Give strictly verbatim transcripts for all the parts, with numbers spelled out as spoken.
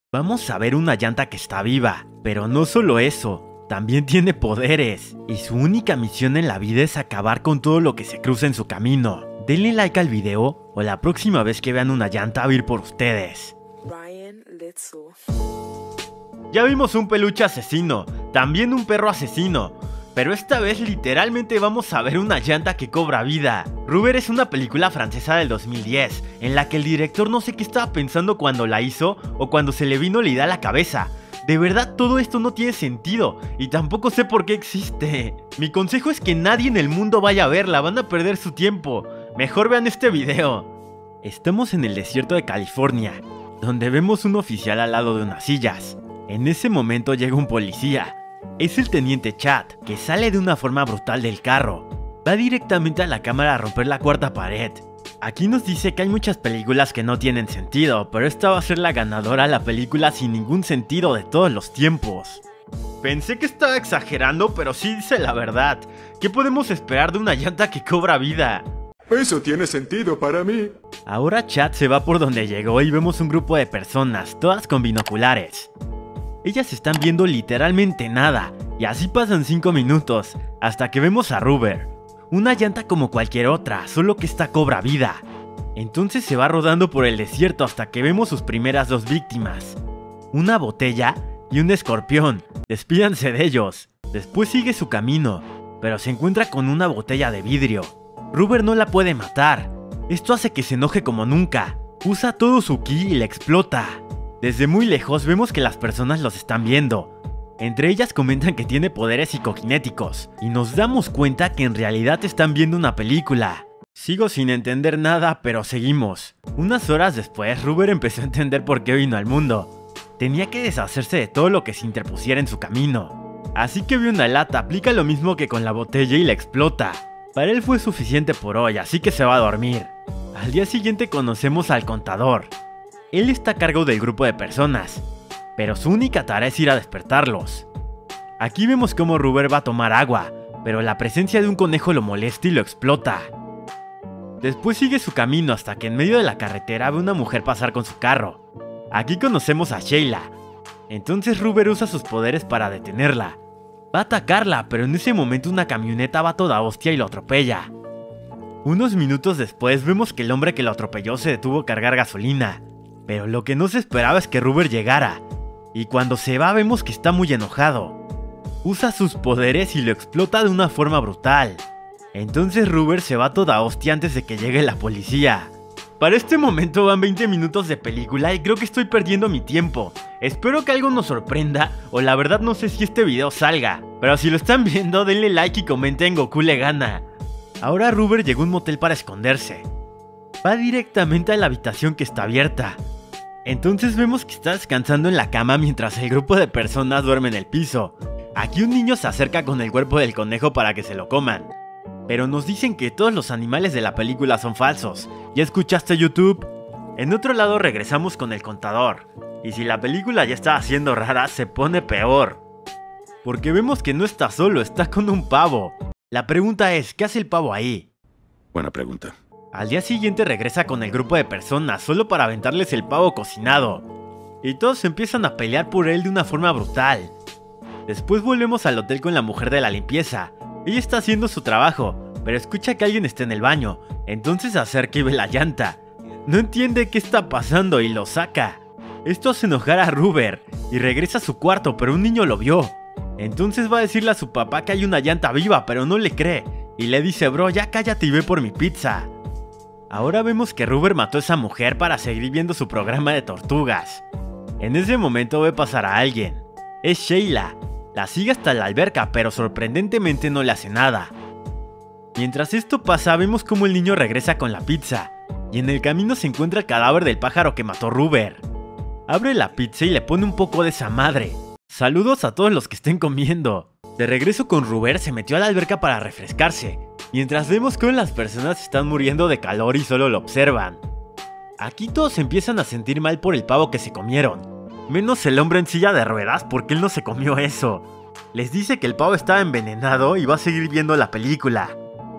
Vamos a ver una llanta que está viva, pero no solo eso, también tiene poderes, y su única misión en la vida es acabar con todo lo que se cruza en su camino. Denle like al video, o la próxima vez que vean una llanta va a ir por ustedes. Ryan Litzel. Ya vimos un peluche asesino, también un perro asesino, pero esta vez literalmente vamos a ver una llanta que cobra vida. Rubber es una película francesa del dos mil diez, en la que el director no sé qué estaba pensando cuando la hizo o cuando se le vino la idea a la cabeza. De verdad todo esto no tiene sentido y tampoco sé por qué existe. Mi consejo es que nadie en el mundo vaya a verla, van a perder su tiempo. Mejor vean este video. Estamos en el desierto de California, donde vemos un oficial al lado de unas sillas. En ese momento llega un policía. Es el teniente Chad, que sale de una forma brutal del carro. Va directamente a la cámara a romper la cuarta pared. Aquí nos dice que hay muchas películas que no tienen sentido, pero esta va a ser la ganadora, la película sin ningún sentido de todos los tiempos. Pensé que estaba exagerando, pero sí dice la verdad. ¿Qué podemos esperar de una llanta que cobra vida? Eso tiene sentido para mí. Ahora Chad se va por donde llegó y vemos un grupo de personas, todas con binoculares. Ellas están viendo literalmente nada, y así pasan cinco minutos, hasta que vemos a Rubber. Una llanta como cualquier otra, solo que esta cobra vida. Entonces se va rodando por el desierto hasta que vemos sus primeras dos víctimas. Una botella y un escorpión. Despídanse de ellos. Después sigue su camino, pero se encuentra con una botella de vidrio. Rubber no la puede matar. Esto hace que se enoje como nunca. Usa todo su ki y la explota. Desde muy lejos vemos que las personas los están viendo. Entre ellas comentan que tiene poderes psicoquinéticos, y nos damos cuenta que en realidad están viendo una película. Sigo sin entender nada, pero seguimos. Unas horas después, Rubber empezó a entender por qué vino al mundo. Tenía que deshacerse de todo lo que se interpusiera en su camino. Así que vio una lata, aplica lo mismo que con la botella y la explota. Para él fue suficiente por hoy, así que se va a dormir. Al día siguiente conocemos al contador. Él está a cargo del grupo de personas, pero su única tarea es ir a despertarlos. Aquí vemos cómo Rubber va a tomar agua, pero la presencia de un conejo lo molesta y lo explota. Después sigue su camino hasta que en medio de la carretera ve una mujer pasar con su carro. Aquí conocemos a Sheila. Entonces Rubber usa sus poderes para detenerla. Va a atacarla, pero en ese momento una camioneta va toda hostia y lo atropella. Unos minutos después vemos que el hombre que lo atropelló se detuvo a cargar gasolina. Pero lo que no se esperaba es que Rubber llegara, y cuando se va vemos que está muy enojado. Usa sus poderes y lo explota de una forma brutal. Entonces Rubber se va toda hostia antes de que llegue la policía. Para este momento van veinte minutos de película y creo que estoy perdiendo mi tiempo. Espero que algo nos sorprenda, o la verdad no sé si este video salga. Pero si lo están viendo denle like y comenten Goku le gana. Ahora Rubber llegó a un motel para esconderse. Va directamente a la habitación que está abierta. Entonces vemos que está descansando en la cama mientras el grupo de personas duerme en el piso. Aquí un niño se acerca con el cuerpo del conejo para que se lo coman. Pero nos dicen que todos los animales de la película son falsos. ¿Ya escuchaste YouTube? En otro lado regresamos con el contador. Y si la película ya está haciendo rara, se pone peor. Porque vemos que no está solo, está con un pavo. La pregunta es, ¿qué hace el pavo ahí? Buena pregunta. Al día siguiente regresa con el grupo de personas solo para aventarles el pavo cocinado. Y todos empiezan a pelear por él de una forma brutal. Después volvemos al hotel con la mujer de la limpieza. Ella está haciendo su trabajo, pero escucha que alguien está en el baño. Entonces se acerca y ve la llanta. No entiende qué está pasando y lo saca. Esto hace enojar a Rubber y regresa a su cuarto, pero un niño lo vio. Entonces va a decirle a su papá que hay una llanta viva, pero no le cree. Y le dice, bro, ya cállate y ve por mi pizza. Ahora vemos que Rubber mató a esa mujer para seguir viendo su programa de tortugas. En ese momento ve pasar a alguien. Es Sheila. La sigue hasta la alberca, pero sorprendentemente no le hace nada. Mientras esto pasa, vemos como el niño regresa con la pizza. Y en el camino se encuentra el cadáver del pájaro que mató Rubber. Abre la pizza y le pone un poco de esa madre. Saludos a todos los que estén comiendo. De regreso con Rubber se metió a la alberca para refrescarse. Mientras vemos cómo las personas están muriendo de calor y solo lo observan. Aquí todos empiezan a sentir mal por el pavo que se comieron. Menos el hombre en silla de ruedas porque él no se comió eso. Les dice que el pavo estaba envenenado y va a seguir viendo la película.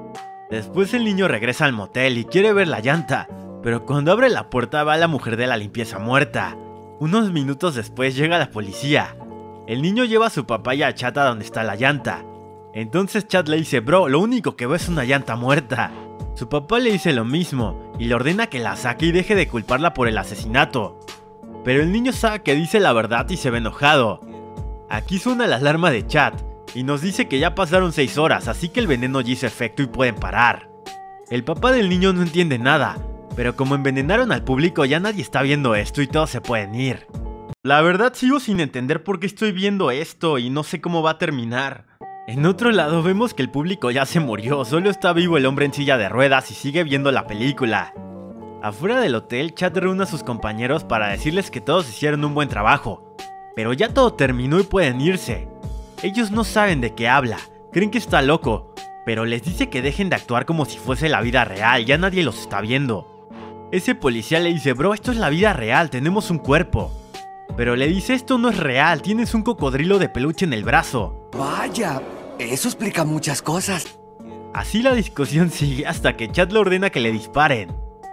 Después el niño regresa al motel y quiere ver la llanta. Pero cuando abre la puerta va la mujer de la limpieza muerta. Unos minutos después llega la policía. El niño lleva a su papá y a Chad a donde está la llanta. Entonces Chad le dice: bro, lo único que veo es una llanta muerta. Su papá le dice lo mismo y le ordena que la saque y deje de culparla por el asesinato. Pero el niño sabe que dice la verdad y se ve enojado. Aquí suena la alarma de Chad y nos dice que ya pasaron seis horas, así que el veneno ya hizo efecto y pueden parar. El papá del niño no entiende nada, pero como envenenaron al público ya nadie está viendo esto y todos se pueden ir. La verdad sigo sin entender por qué estoy viendo esto y no sé cómo va a terminar. En otro lado vemos que el público ya se murió, solo está vivo el hombre en silla de ruedas y sigue viendo la película. Afuera del hotel, Chad reúne a sus compañeros para decirles que todos hicieron un buen trabajo, pero ya todo terminó y pueden irse. Ellos no saben de qué habla, creen que está loco, pero les dice que dejen de actuar como si fuese la vida real, ya nadie los está viendo. Ese policía le dice: bro, esto es la vida real, tenemos un cuerpo. Pero le dice: esto no es real, tienes un cocodrilo de peluche en el brazo. Vaya, eso explica muchas cosas. Así la discusión sigue hasta que Chad le ordena que le disparen.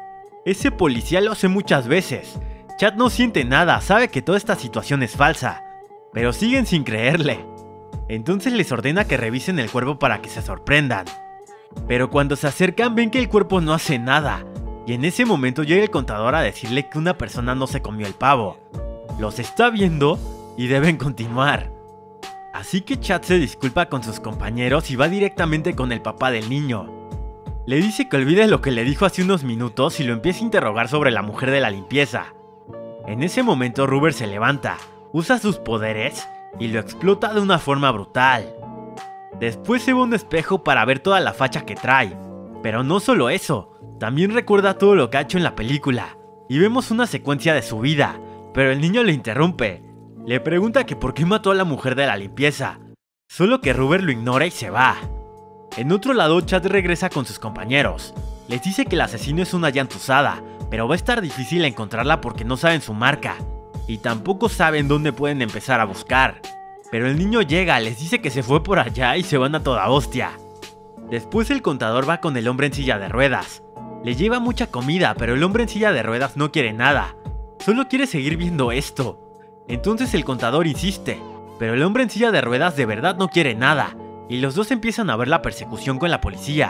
Ese policía lo hace muchas veces. Chad no siente nada, sabe que toda esta situación es falsa, pero siguen sin creerle. Entonces les ordena que revisen el cuerpo para que se sorprendan. Pero cuando se acercan ven que el cuerpo no hace nada, y en ese momento llega el contador a decirle que una persona no se comió el pavo. Los está viendo y deben continuar. Así que Chad se disculpa con sus compañeros y va directamente con el papá del niño. Le dice que olvide lo que le dijo hace unos minutos y lo empieza a interrogar sobre la mujer de la limpieza. En ese momento Rubber se levanta, usa sus poderes y lo explota de una forma brutal. Después se ve un espejo para ver toda la facha que trae. Pero no solo eso, también recuerda todo lo que ha hecho en la película. Y vemos una secuencia de su vida, pero el niño le interrumpe. Le pregunta que por qué mató a la mujer de la limpieza. Solo que Rubber lo ignora y se va. En otro lado, Chad regresa con sus compañeros. Les dice que el asesino es una llanta usada, pero va a estar difícil encontrarla porque no saben su marca. Y tampoco saben dónde pueden empezar a buscar. Pero el niño llega, les dice que se fue por allá y se van a toda hostia. Después el contador va con el hombre en silla de ruedas. Le lleva mucha comida, pero el hombre en silla de ruedas no quiere nada. Solo quiere seguir viendo esto. Entonces el contador insiste, pero el hombre en silla de ruedas de verdad no quiere nada. Y los dos empiezan a ver la persecución con la policía.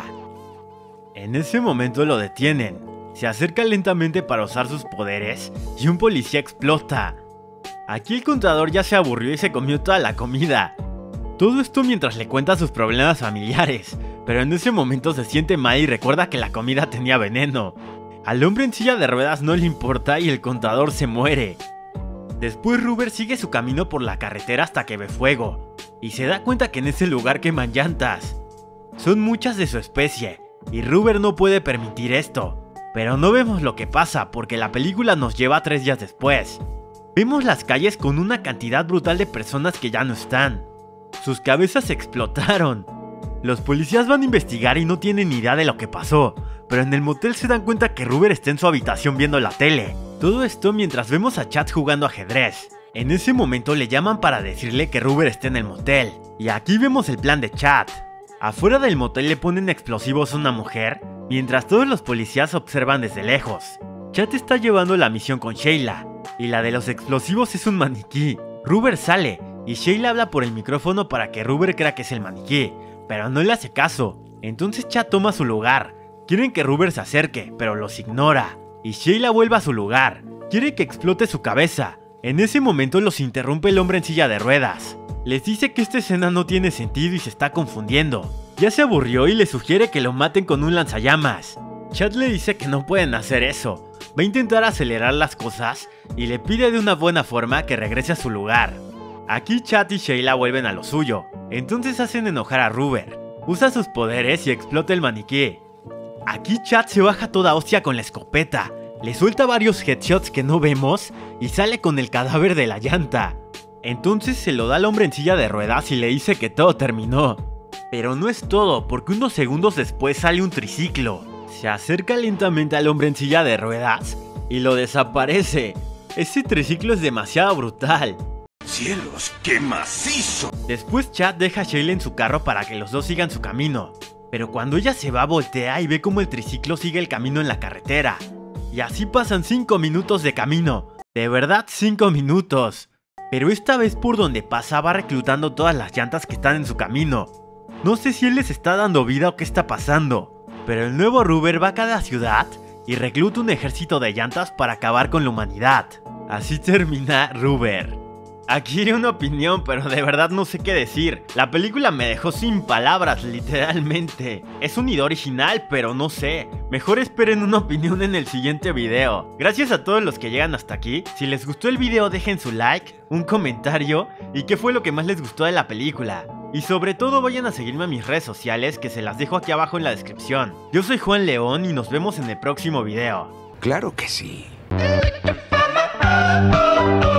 En ese momento lo detienen. Se acerca lentamente para usar sus poderes y un policía explota. Aquí el contador ya se aburrió y se comió toda la comida. Todo esto mientras le cuenta sus problemas familiares, pero en ese momento se siente mal y recuerda que la comida tenía veneno. Al hombre en silla de ruedas no le importa y el contador se muere. Después Rubber sigue su camino por la carretera hasta que ve fuego, y se da cuenta que en ese lugar queman llantas. Son muchas de su especie, y Rubber no puede permitir esto. Pero no vemos lo que pasa porque la película nos lleva tres días después. Vemos las calles con una cantidad brutal de personas que ya no están. Sus cabezas explotaron. Los policías van a investigar y no tienen ni idea de lo que pasó, pero en el motel se dan cuenta que Rubber está en su habitación viendo la tele. Todo esto mientras vemos a Chad jugando ajedrez. En ese momento le llaman para decirle que Rubber está en el motel. Y aquí vemos el plan de Chad. Afuera del motel le ponen explosivos a una mujer, mientras todos los policías observan desde lejos. Chad está llevando la misión con Sheila, y la de los explosivos es un maniquí. Rubber sale, y Sheila habla por el micrófono para que Rubber crea que es el maniquí, pero no le hace caso. Entonces Chad toma su lugar. Quieren que Rubber se acerque, pero los ignora. Y Sheila vuelve a su lugar. Quiere que explote su cabeza. En ese momento los interrumpe el hombre en silla de ruedas. Les dice que esta escena no tiene sentido y se está confundiendo. Ya se aburrió y le sugiere que lo maten con un lanzallamas. Chad le dice que no pueden hacer eso. Va a intentar acelerar las cosas y le pide de una buena forma que regrese a su lugar. Aquí Chad y Sheila vuelven a lo suyo. Entonces hacen enojar a Rubber. Usa sus poderes y explota el maniquí. Aquí Chad se baja toda hostia con la escopeta. Le suelta varios headshots que no vemos y sale con el cadáver de la llanta. Entonces se lo da al hombre en silla de ruedas y le dice que todo terminó. Pero no es todo, porque unos segundos después sale un triciclo. Se acerca lentamente al hombre en silla de ruedas y lo desaparece. Ese triciclo es demasiado brutal. ¡Cielos, qué macizo! Después Chad deja a Sheila en su carro para que los dos sigan su camino. Pero cuando ella se va, voltea y ve como el triciclo sigue el camino en la carretera. Y así pasan cinco minutos de camino. De verdad, cinco minutos. Pero esta vez por donde pasa va reclutando todas las llantas que están en su camino. No sé si él les está dando vida o qué está pasando, pero el nuevo Rubber va a cada ciudad y recluta un ejército de llantas para acabar con la humanidad. Así termina Rubber. Aquí iré una opinión, pero de verdad no sé qué decir. La película me dejó sin palabras, literalmente. Es una idea original, pero no sé. Mejor esperen una opinión en el siguiente video. Gracias a todos los que llegan hasta aquí. Si les gustó el video, dejen su like, un comentario y qué fue lo que más les gustó de la película. Y sobre todo vayan a seguirme a mis redes sociales, que se las dejo aquí abajo en la descripción. Yo soy Juan León y nos vemos en el próximo video. Claro que sí.